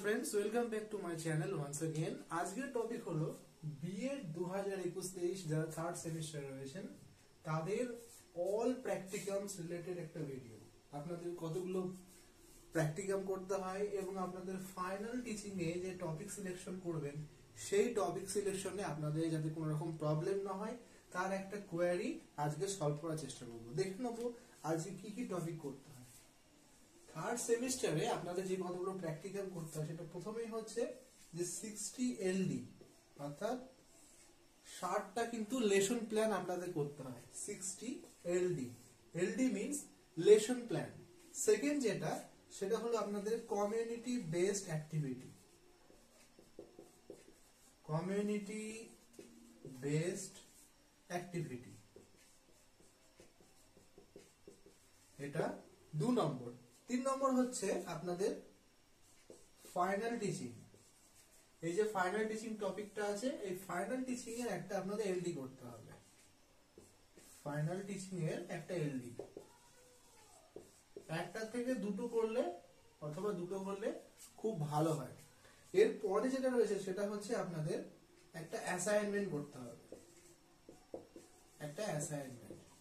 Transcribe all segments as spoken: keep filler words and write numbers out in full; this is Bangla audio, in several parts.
Friends, welcome back to my channel once again. আজকের টপিক হলো বিএড দু হাজার একুশ তেইশ যারা থার্ড সেমিস্টার রয়েছেন তাদের অল প্র্যাকটিকামস রিলেটেড একটা ভিডিও। আপনাদের কতগুলো প্র্যাকটিকাম করতে হয় এবং আপনাদের ফাইনাল টিচিং এ যে টপিক সিলেকশন করবেন সেই টপিক সিলেকশনে আপনাদের যাতে কোনো রকম প্রবলেম না হয় তার একটা কোয়েরি আজকে সলভ করার চেষ্টা করব। দেখে নেব আজকে কি কি টপিক করতে হয়। থার্ড সেমিস্টারে আপনাদের যে কতগুলো প্র্যাকটিক্যাল করতে হয় সেটা প্রথমেই হচ্ছে যে সিক্সটি এলডি অর্থাৎ ষাটটা কিন্তু লেসন প্ল্যান আপনাদের করতে হয়। Sixty LD, LD means lesson plan. Second যেটা সেটা হলো আপনাদের community based activity, community based activity এটা দু নম্বর। তিন নম্বর হচ্ছে আপনাদের ফাইনাল টিচিং। এই যে ফাইনাল টিচিং টপিকটা আছে এই ফাইনাল টিচিং এর একটা আপনাদের এলডি করতে হবে। ফাইনাল টিচিং এর একটা এলডি একটা থেকে দুটো করলে অথবা দুটো করলে খুব ভালো হয়। এর পরে যেটা রয়েছে সেটা হচ্ছে আপনাদের একটা অ্যাসাইনমেন্ট করতে হবে, একটা অ্যাসাইনমেন্ট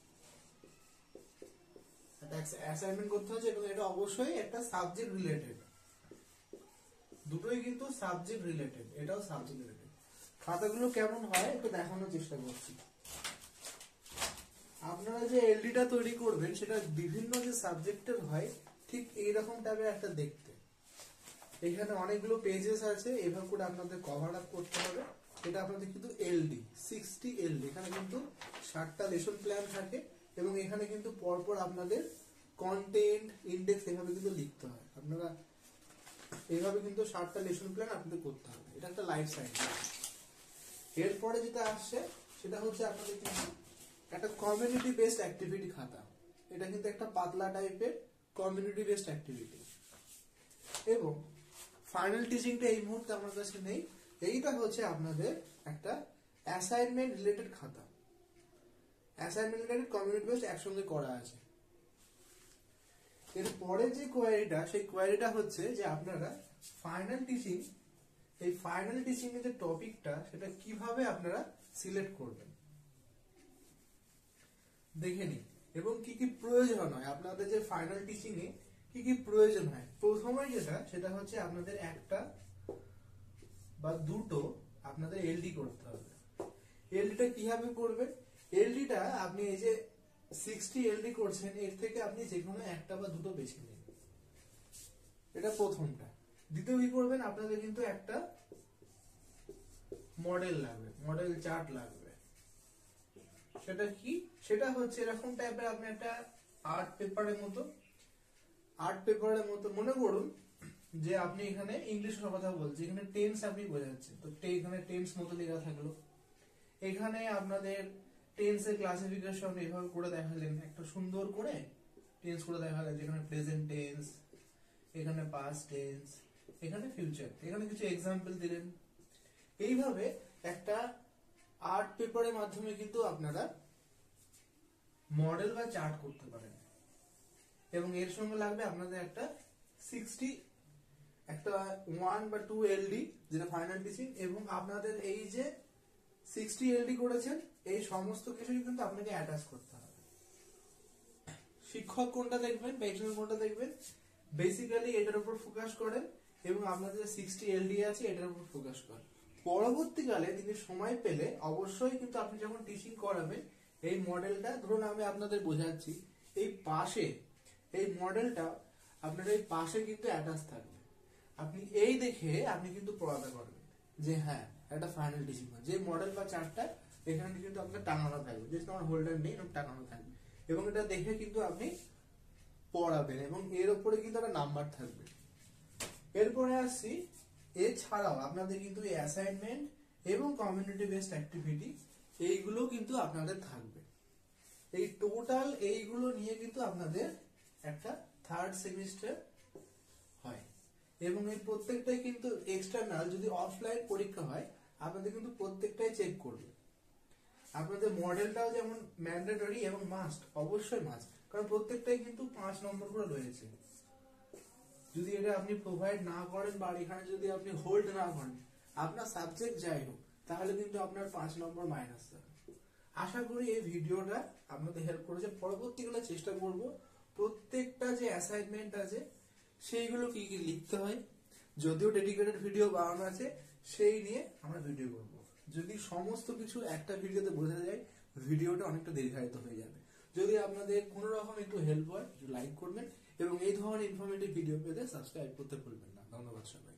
অ্যাসাইনমেন্ট করতে হচ্ছে এবং এটা অবশ্যই একটা সাবজেক্ট রিলেটেড। দুটোই কিন্তু সাবজেক্ট রিলেটেড, এটাও সাবজেক্ট রিলেটেড। খাতাগুলো কেমন হয় একটু দেখানোর চেষ্টা করছি। আপনারা যে এলডিটা তৈরি করবেন সেটা বিভিন্ন যে সাবজেক্টের হয় ঠিক এইরকম টাইপের একটা দেখতে। এখানে অনেকগুলো পেজেস আছে, এভাবে করে আপনাদের কভার আপ করতে হবে। এটা আপনাদের কিন্তু এলডি সিক্সটি এলডি, এখানে কিন্তু ষাটটা লেসন প্ল্যান থাকে এবং এখানে কিন্তু পরপর আপনাদের কন্টেন্ট ইন্ডেক্স এভাবে কিন্তু লিখতে হয়। আপনারা এইভাবে কিন্তু ষাটটা লেসন প্ল্যান আপনাদের করতে হবে। এটা একটা লাইফ সাইকেল। এরপরে যেটা আসছে সেটা হচ্ছে আপনাদের কিন্তু একটা কমিউনিটি বেসড অ্যাক্টিভিটি খাতা। এটা কিন্তু একটা পাতলা টাইপের কমিউনিটি বেসড অ্যাক্টিভিটি। এবং ফাইনাল টিচিংটা এই মুহূর্তে আমার কাছে নেই। এইটা হচ্ছে আপনাদের একটা অ্যাসাইনমেন্ট রিলেটেড খাতা। অ্যাসাইনমেন্ট রিলেটেড কমিউনিটি বেসড একসঙ্গে করা আছে। এর পরে যে কোয়েরিটা সেই কোয়েরিটা হচ্ছে যে আপনারা ফাইনাল টিচিং, এই ফাইনাল টিচিং এর যে টপিকটা সেটা কিভাবে আপনারা সিলেক্ট করবেন দেখে নিন এবং কি কি প্রয়োজন হয় আপনাদের যে ফাইনাল টিচিং এ কি কি প্রয়োজন হয়। প্রথমে যেটা সেটা হচ্ছে আপনাদের একটা বা দুটো আপনাদের এলডি করতে হবে। এলডিটা কিভাবে করবেন? এলডিটা আপনি এই যে সিক্সটি এলডি করছেন এর থেকে আপনি যে কোনো একটা বা দুটো বেছে নিন, এটা প্রথমটা। দ্বিতীয় কি করবেন? আপনাদের কিন্তু একটা মডেল লাগবে, মডেল চার্ট লাগবে। সেটা কি? সেটা হচ্ছে এরকম টাইপের আপনি একটা আর্ট পেপারের মতো, আর্ট পেপারের মতো মনে করুন যে আপনি এখানে ইংলিশের কথা বলছি, এখানে টেন্স আপনি বোঝাচ্ছেন, তো এখানে টেন্স মতো লেখা থাকলো। এখানে আপনাদের টেন্সের ক্লাসিফিকেশন এভাবে করে দেখালেন, একটা সুন্দর করে টেন্স করে দেখালেন, যেখানে প্রেজেন্ট টেন্স, এখানে পাস্ট টেন্স, এখানে ফিউচার, এখানে কিছু এক্সাম্পল দিলেন। এইভাবে একটা আর্ট পেপারের মাধ্যমে কিন্তু আপনারা মডেল বা চার্ট করতে পারেন। এবং এর সঙ্গে লাগবে আপনাদের একটা সিক্সটি একটা ওয়ান বা টু এলডি যেটা ফাইনাল টিচিং, এবং আপনাদের এই যে সিক্সটি এলডি করেছেন এই সমস্ত কিছুই কিন্তু আপনাকে অ্যাটাচ করতে হবে। শিক্ষক কোনটা দেখবেন, পেছনে কোনটা দেখবেন, বেসিক্যালি এটার উপর ফোকাস করেন এবং আপনাদের যে সিক্সটি এলডি আছে এটার উপর ফোকাস করেন। পরবর্তীকালে তিনি সময় পেলে অবশ্যই কিন্তু আপনি যখন টিচিং করাবেন এই মডেলটা, ধরুন আমি আপনাদের বোঝাচ্ছি, এই পাশে এই মডেলটা আপনার এই পাশে কিন্তু অ্যাটাচ থাকবে। আপনি এই দেখে আপনি কিন্তু পড়াতে পারবেন যে হ্যাঁ একটা ফাইনাল টিচিং হয়। যে মডেল বা চার্টটা এখানে কিন্তু আপনার টাঙানো থাকবে, যেহেতু আমার হোল্ডার নেই টাঙানো থাকবে, এবং এটা দেখে কিন্তু আপনি পড়াবেন এবং এর উপরে কিন্তু একটা নাম্বার থাকবে। এরপরে আসছি, এছাড়াও আপনাদের কিন্তু অ্যাসাইনমেন্ট এবং কমিউনিটি বেসড অ্যাক্টিভিটি এইগুলো কিন্তু আপনাদের থাকবে। এই টোটাল এইগুলো নিয়ে কিন্তু আপনাদের একটা থার্ড সেমিস্টার হয় এবং এই প্রত্যেকটাই কিন্তু এক্সটার্নাল, যদি অফলাইন পরীক্ষা হয় আপনাদের কিন্তু প্রত্যেকটাই চেক করবে। আপনাদের মডেলটাও যেমন ম্যান্ডেটরি এবং মাস্ট, অবশ্যই মাস্ট, কারণ প্রত্যেকটাই কিন্তু পাঁচ নম্বর করে রয়েছে। যদি এটা আপনি প্রোভাইড না করেন বা এখানে যদি আপনি হোল্ড না করেন, আপনার সাবজেক্ট যাই হোক, তাহলে কিন্তু আপনার পাঁচ নম্বর মাইনাস যাবে। আশা করি এই ভিডিওটা আপনাদের হেল্প করেছে। পরবর্তীকালে চেষ্টা করব প্রত্যেকটা যে অ্যাসাইনমেন্ট আছে সেইগুলো কি কি লিখতে হয়, যদিও ডেডিকেটেড ভিডিও বানানো আছে সেই নিয়ে আমরা ভিডিও করব। যদি সমস্ত কিছু একটা ভিডিওতে বোঝা যায়, ভিডিওটা অনেকটা দীর্ঘায়িত হয়ে যাবে। যদি আপনাদের কোনো রকম একটু হেল্প হয়, একটু লাইক করবেন এবং এই ধরনের ইনফরমেটিভ ভিডিও পেতে সাবস্ক্রাইব করতে ভুলবেন না। ধন্যবাদ সবাই।